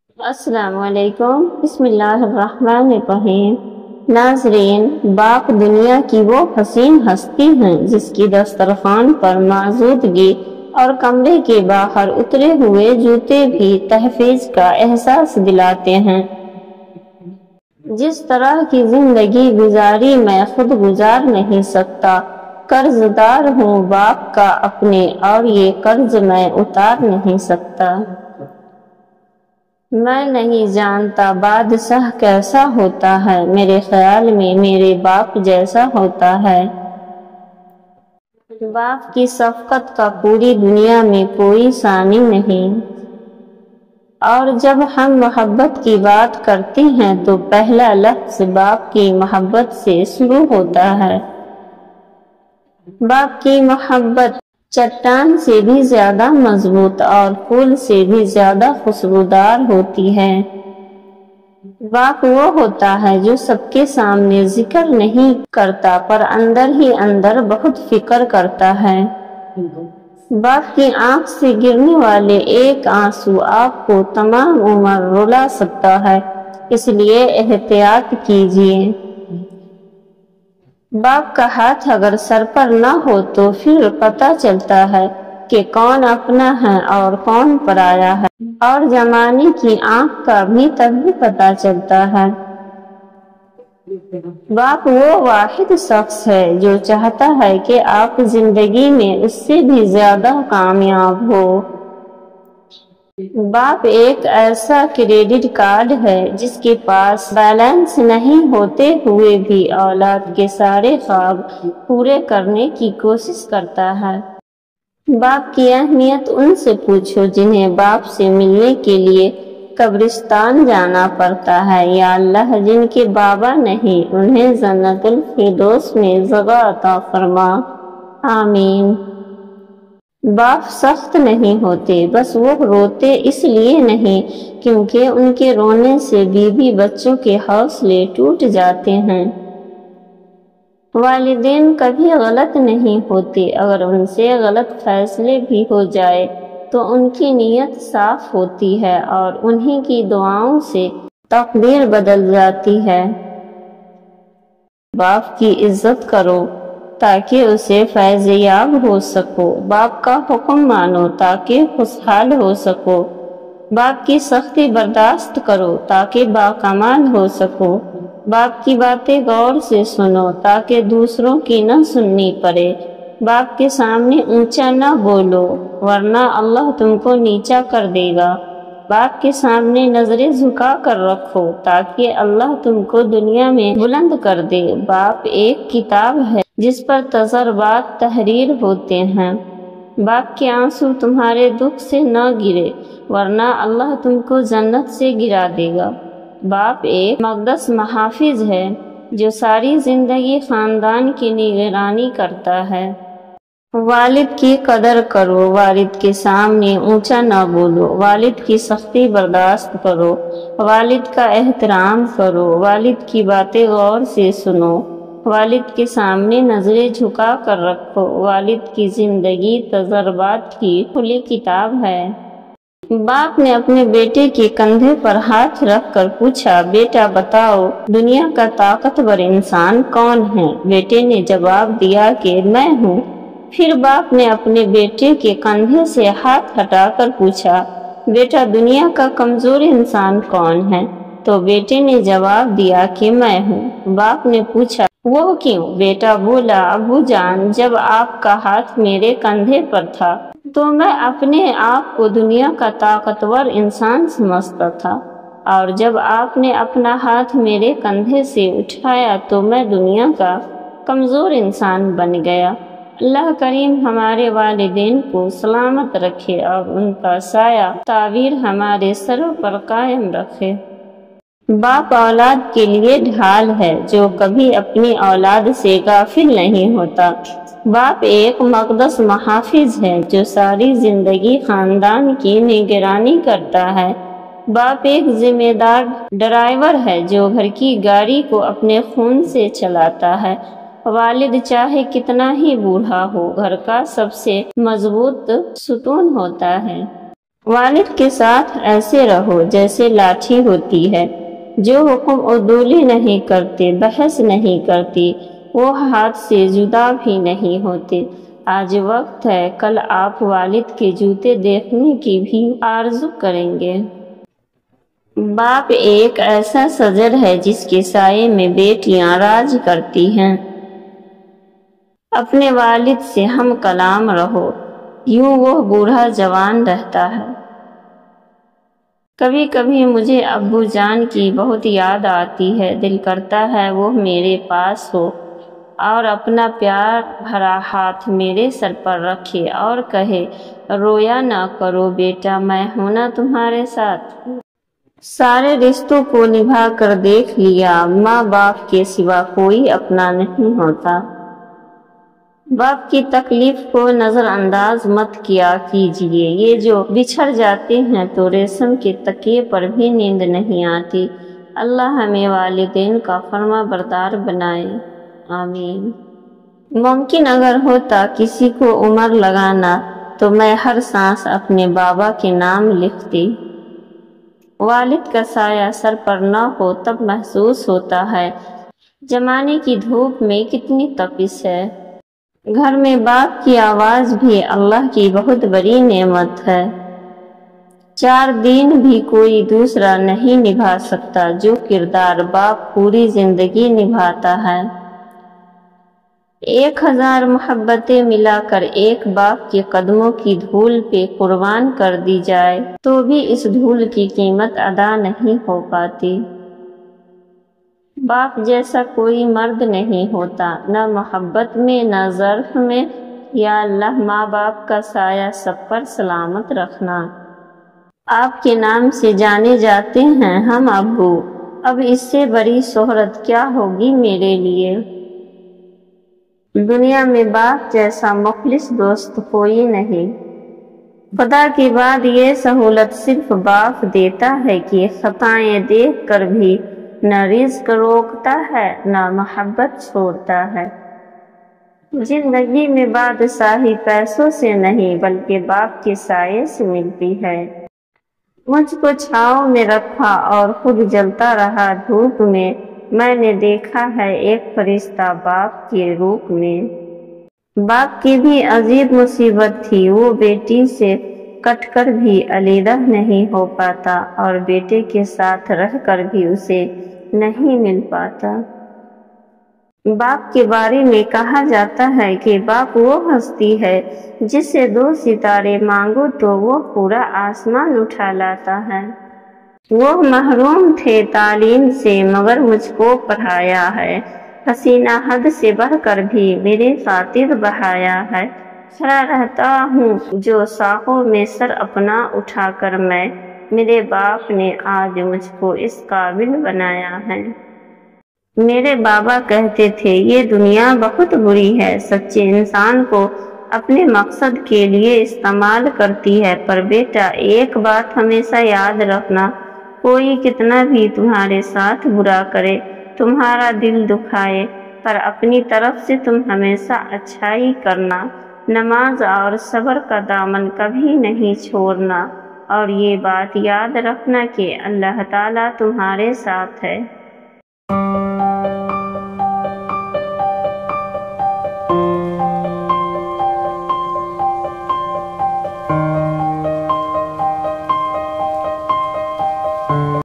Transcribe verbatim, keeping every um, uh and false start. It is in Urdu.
السلام علیکم، بسم اللہ الرحمن الرحیم۔ ناظرین، باپ دنیا کی وہ حسین ہستی ہیں جس کی دسترخوان پر موجودگی اور کمرے کے باہر اترے ہوئے جوتے بھی تحفظ کا احساس دلاتے ہیں۔ جس طرح کی زندگی گزاری میں خود گزار نہیں سکتا، قرض دار ہوں باپ کا اپنے اور یہ قرض میں اتار نہیں سکتا۔ میں نہیں جانتا بادشاہ کیسا ہوتا ہے، میرے خیال میں میرے باپ جیسا ہوتا ہے۔ باپ کی شفقت کا پوری دنیا میں کوئی ثانی نہیں، اور جب ہم محبت کی بات کرتے ہیں تو پہلا لفظ باپ کی محبت سے شروع ہوتا ہے۔ باپ کی محبت چٹان سے بھی زیادہ مضبوط اور پھول سے بھی زیادہ خوشبودار ہوتی ہے۔ باپ وہ ہوتا ہے جو سب کے سامنے ذکر نہیں کرتا پر اندر ہی اندر بہت فکر کرتا ہے۔ باپ کی آنکھ سے گرنے والے ایک آنسو آپ کو تمام عمر رلا سکتا ہے، اس لیے احتیاط کیجیے۔ باپ کا ہاتھ اگر سر پر نہ ہو تو پھر پتہ چلتا ہے کہ کون اپنا ہے اور کون پرایا ہے، اور زمانے کی آنکھ کا بھی تبھی پتہ چلتا ہے۔ باپ وہ واحد شخص ہے جو چاہتا ہے کہ آپ زندگی میں اس سے بھی زیادہ کامیاب ہو۔ باپ ایک ایسا کریڈٹ کارڈ ہے جس کے پاس بیلنس نہیں ہوتے ہوئے بھی اولاد کے سارے خواب پورے کرنے کی کوشش کرتا ہے۔ باپ کی اہمیت ان سے پوچھو جنہیں باپ سے ملنے کے لیے قبرستان جانا پڑتا ہے۔ یا اللہ، جن کے بابا نہیں انہیں جنت الفردوس میں جگہ عطا فرما، آمین۔ باپ سخت نہیں ہوتے، بس وہ روتے اس لیے نہیں کیونکہ ان کے رونے سے بیوی بچوں کے حوصلے ٹوٹ جاتے ہیں۔ والدین کبھی غلط نہیں ہوتے، اگر ان سے غلط فیصلے بھی ہو جائے تو ان کی نیت صاف ہوتی ہے اور انہی کی دعاؤں سے تقدیر بدل جاتی ہے۔ باپ کی عزت کرو تاکہ اسے فیض یاب ہو سکو، باپ کا حکم مانو تاکہ خوشحال ہو سکو، باپ کی سختی برداشت کرو تاکہ باکمال ہو سکو، باپ کی باتیں غور سے سنو تاکہ دوسروں کی نہ سننی پڑے، باپ کے سامنے اونچا نہ بولو ورنہ اللہ تم کو نیچا کر دے گا، باپ کے سامنے نظریں جھکا کر رکھو تاکہ اللہ تم کو دنیا میں بلند کر دے۔ باپ ایک کتاب ہے جس پر تجربات تحریر ہوتے ہیں۔ باپ کے آنسو تمہارے دکھ سے نہ گرے ورنہ اللہ تم کو جنت سے گرا دے گا۔ باپ ایک مقدس محافظ ہے جو ساری زندگی خاندان کی نگرانی کرتا ہے۔ والد کی قدر کرو، والد کے سامنے اونچا نہ بولو، والد کی سختی برداشت کرو، والد کا احترام کرو، والد کی باتیں غور سے سنو، والد کے سامنے نظریں جھکا کر رکھو۔ والد کی زندگی تجربات کی کھلی کتاب ہے۔ باپ نے اپنے بیٹے کے کندھے پر ہاتھ رکھ کر پوچھا، بیٹا بتاؤ دنیا کا طاقتور انسان کون ہے؟ بیٹے نے جواب دیا کہ میں ہوں۔ پھر باپ نے اپنے بیٹے کے کندھے سے ہاتھ ہٹا کر پوچھا، بیٹا دنیا کا کمزور انسان کون ہے؟ تو بیٹے نے جواب دیا کہ میں ہوں۔ باپ نے پوچھا، وہ کیوں؟ بیٹا بولا، ابو جان، جب آپ کا ہاتھ میرے کندھے پر تھا تو میں اپنے آپ کو دنیا کا طاقتور انسان سمجھتا تھا، اور جب آپ نے اپنا ہاتھ میرے کندھے سے اٹھایا تو میں دنیا کا کمزور انسان بن گیا۔ اللہ کریم ہمارے والدین کو سلامت رکھے اور ان کا سایہ تعبیر ہمارے سروں پر قائم رکھے۔ باپ اولاد کے لیے ڈھال ہے جو کبھی اپنی اولاد سے غافل نہیں ہوتا۔ باپ ایک مقدس محافظ ہے جو ساری زندگی خاندان کی نگرانی کرتا ہے۔ باپ ایک ذمہ دار ڈرائیور ہے جو گھر کی گاڑی کو اپنے خون سے چلاتا ہے۔ والد چاہے کتنا ہی بوڑھا ہو، گھر کا سب سے مضبوط ستون ہوتا ہے۔ والد کے ساتھ ایسے رہو جیسے لاٹھی ہوتی ہے، جو حکم عدولی نہیں کرتے، بحث نہیں کرتی، وہ ہاتھ سے جدا بھی نہیں ہوتے۔ آج وقت ہے، کل آپ والد کے جوتے دیکھنے کی بھی آرزو کریں گے۔ باپ ایک ایسا شجر ہے جس کے سائے میں بیٹیاں راج کرتی ہیں۔ اپنے والد سے ہم کلام رہو، یوں وہ بوڑھا جوان رہتا ہے۔ کبھی کبھی مجھے ابو جان کی بہت یاد آتی ہے، دل کرتا ہے وہ میرے پاس ہو اور اپنا پیار بھرا ہاتھ میرے سر پر رکھے اور کہے، رویا نہ کرو بیٹا، میں ہوں نا تمہارے ساتھ۔ سارے رشتوں کو نبھا کر دیکھ لیا، ماں باپ کے سوا کوئی اپنا نہیں ہوتا۔ باپ کی تکلیف کو نظر انداز مت کیا کیجیے، یہ جو بچھڑ جاتے ہیں تو ریشم کے تکیے پر بھی نیند نہیں آتی۔ اللہ ہمیں والدین کا فرما بردار بنائے، آمین۔ ممکن اگر ہوتا کسی کو عمر لگانا تو میں ہر سانس اپنے بابا کے نام لکھتی۔ والد کا سایہ سر پر نہ ہو تب محسوس ہوتا ہے زمانے کی دھوپ میں کتنی تپش ہے۔ گھر میں باپ کی آواز بھی اللہ کی بہت بڑی نعمت ہے۔ چار دن بھی کوئی دوسرا نہیں نبھا سکتا جو کردار باپ پوری زندگی نبھاتا ہے۔ ایک ہزار محبتیں ملا کر ایک باپ کے قدموں کی دھول پہ قربان کر دی جائے تو بھی اس دھول کی قیمت ادا نہیں ہو پاتی۔ باپ جیسا کوئی مرد نہیں ہوتا، نہ محبت میں نہ ظرف میں۔ یا اللہ ماں باپ کا سایہ سب پر سلامت رکھنا۔ آپ کے نام سے جانے جاتے ہیں ہم ابو، اب اس سے بڑی شہرت کیا ہوگی میرے لیے۔ دنیا میں باپ جیسا مخلص دوست کوئی نہیں۔ خدا کے بعد یہ سہولت صرف باپ دیتا ہے کہ خطائیں دیکھ کر بھی نہ رزق روکتا ہے نہ محبت چھوڑتا ہے۔ زندگی میں بادشاہی پیسوں سے نہیں بلکہ باپ کے سائے سے ملتی ہے۔ مجھ کو چھاؤں میں رکھا اور خود جلتا رہا دھوپ میں، میں نے دیکھا ہے ایک فرشتہ باپ کے روپ میں۔ باپ کی بھی عجیب مصیبت تھی، وہ بیٹی سے کٹ کر بھی علیحدہ نہیں ہو پاتا اور بیٹے کے ساتھ رہ کر بھی اسے نہیں مل پاتا۔ باپ کے بارے میں کہا جاتا ہے کہ باپ وہ ہستی ہے جس سے دو ستارے مانگو تو وہ پورا آسمان اٹھا لاتا ہے۔ وہ محروم تھے تعلیم سے مگر مجھ کو پڑھایا ہے، حسینہ حد سے بڑھ کر بھی میرے خاطر بہایا ہے۔ کھڑا رہتا ہوں جو ساحوں میں سر اپنا اٹھا کر میں، میرے باپ نے آج مجھ کو اس قابل بنایا ہے۔ میرے بابا کہتے تھے یہ دنیا بہت بری ہے، سچے انسان کو اپنے مقصد کے لیے استعمال کرتی ہے، پر بیٹا ایک بات ہمیشہ یاد رکھنا، کوئی کتنا بھی تمہارے ساتھ برا کرے، تمہارا دل دکھائے، پر اپنی طرف سے تم ہمیشہ اچھائی کرنا، نماز اور صبر کا دامن کبھی نہیں چھوڑنا، اور یہ بات یاد رکھنا کہ اللہ تعالیٰ تمہارے ساتھ ہے۔